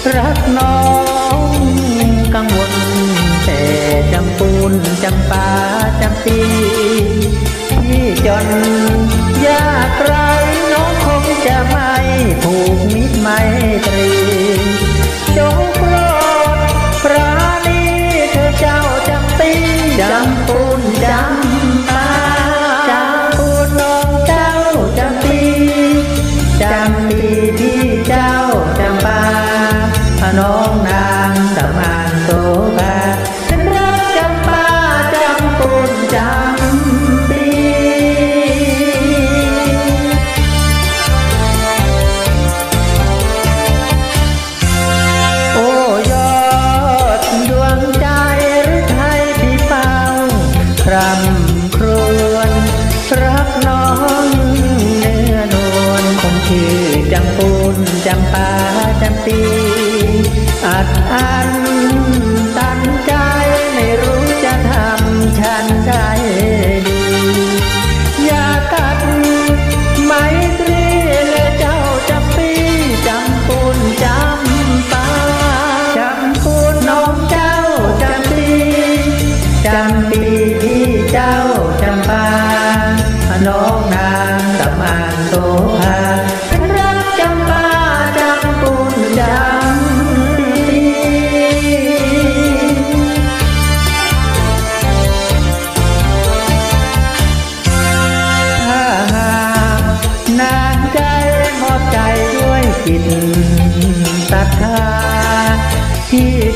รักน้องกังวลแต่จำปูนจำปาจำปีที่จนยากไรน้องคงจะไม่ผูกมิตรไมตรีจงโปรดปราณีเธอเจ้าจำปีจำปูนจำปาจำปูนน้องเจ้าจำปีจำปีที่เจ้าจำปาน้องนางสมานโสภาฉันรักจำปาจำปูนจำปีโอ้ยอดดวงใจหรือไทยพี่เฝ้าคร่ำครวญรักน้องเนื้อนวลคงชื่อจำปูนจำปาจำปีอัดอั้นตันใจไม่รู้จะทำฉันได้ดีอย่าตัดไมตรีและเจ้าจำปีจำปูนจำปาจำปูนน้องเจ้าจำปีจำปีที่เจ้าจำปาน้องนางสมานโสภารักจำปาจำปูนจำนางใจมอบใจด้วยจิตศรัทธาที่